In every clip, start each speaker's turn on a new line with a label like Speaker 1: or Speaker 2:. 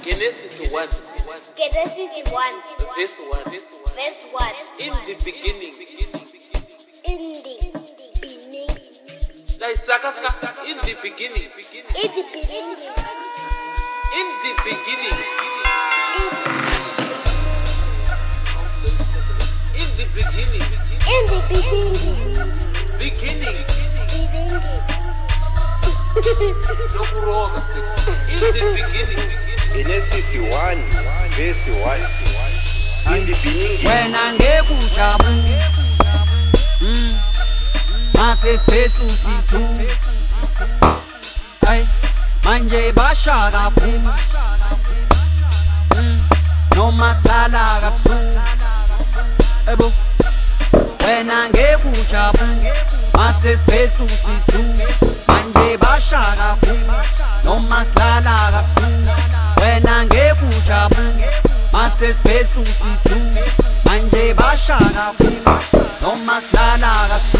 Speaker 1: Genesis 1.
Speaker 2: Genesis 1.
Speaker 1: Verse 1.
Speaker 2: Verse 1.
Speaker 1: In the beginning.
Speaker 2: In the beginning.
Speaker 1: In the beginning.
Speaker 2: In the beginning.
Speaker 1: In the beginning. In the beginning.
Speaker 2: In the beginning.
Speaker 1: Beginning. In the beginning.
Speaker 3: Genesis 1, verse 1. In the beginning.
Speaker 4: When I get Kujabu, Mase Spetu Situ, Manje Bashara Fu, No Mastala Fu, Ebo. When I get Kujabu, Mase Spetu Situ, Manje Bashara Fu, No Mastala Fu. When I get Kujabu, Mase Spetu Situ, Manje Bashara Fu, No Mastala Fu.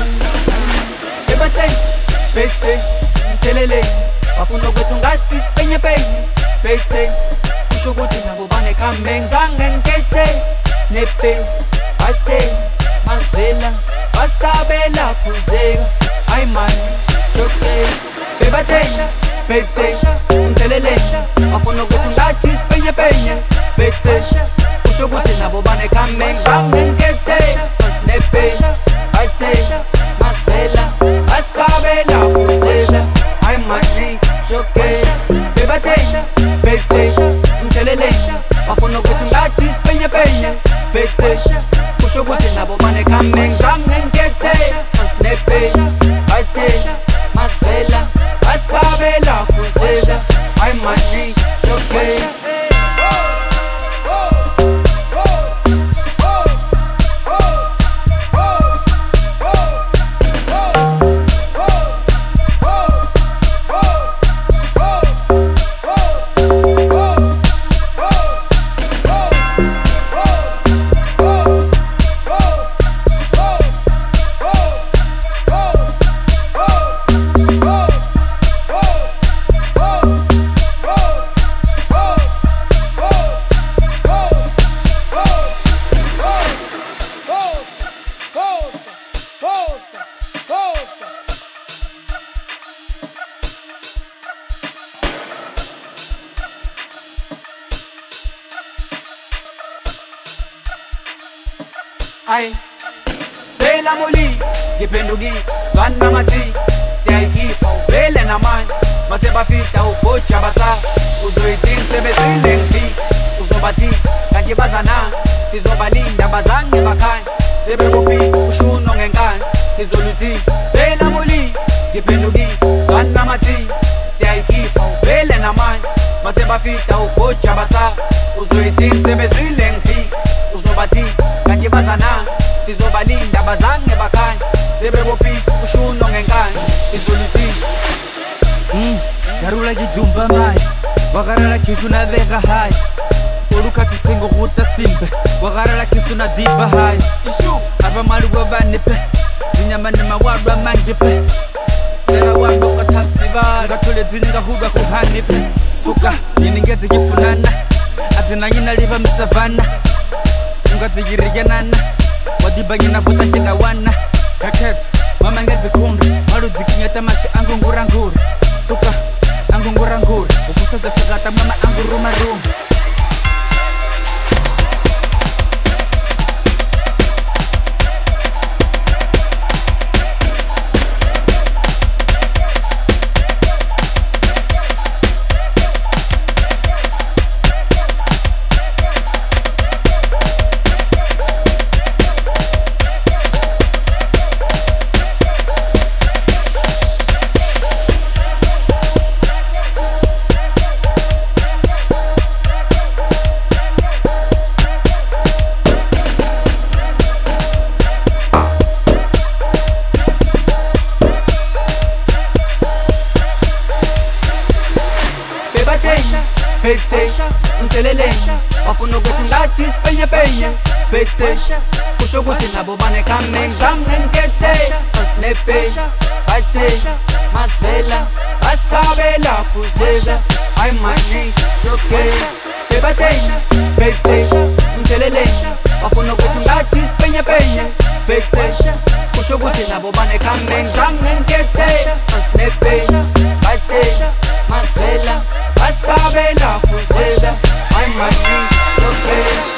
Speaker 4: Pete, telele, wafuno kwetu ngati spenye penye. Pete, kushukuti na bubane kameng zangen kete. Snepe, ate, mazela, basabela kuzega. Ay man, choke. Pete, telele, wafuno kwetu ngati spenye penye. Pete, kushukuti na bubane kameng zangen kete. Snepe, ate, mazela, basabela kuzela. Ay mani, choke. Pete, telele, wafuno kwetu ngati spenye penye. Pete, kushukuti na bubane kameng zangen kete. Snepe, ate, mazela, basabela kuzela. Ay mani, choke. Ay, say la moli, gipendugi, zwana mati, siaikipa upele na mani, maseba fita ukocha basa, uzoitin sebe silengfi, uzobati, kajibazana, sizobalinda bazange bakani, sebe kupi, ushuno ngengani, sizoluti, say la moli, gipendugi, zwana mati, siaikipa upele na mani, maseba fita ukocha basa, uzoitin sebe silengfi, uzobati, kajibazana, sizobalinda bazange bakani, sebe bopi, ushuno ngengani, sizoluti.
Speaker 5: Garula jijumba mai, wagarala kitu na dhega hai. Oluka tisingo guta simbe, wagarala kitu na diba hai. Arba malu wabanipe, zinyamane mawadwa mangipe. Sela wando katasiba, gatole zininga huga kuhanipe. Suka, yiningezi jifunana, atina yina liva misavana. Ngati yirigenana, wadiba yina kuta kina wana. Kaket, mama ngezi kumbi, malu zikinyata mashi angunguranguri. Suka, angunguranguri, ubusaza shagata mama angurumarum.
Speaker 4: Pete, telele, wafuno kwetu ngati spenye penye. Pete, kushukuti na bubane kameng zangen kete. Snepe, ate, mazela, basabela kuzela. Ay mani, choke. entertain Spectation, umtheleleni bafuna ukuthi ngathi sipenyepenye Spectation, kusho ukuthi nabo banekhambe ngizange ngikhethe Ansinekbeni, bathela, masivela, basabela kuzela I'm my team, okay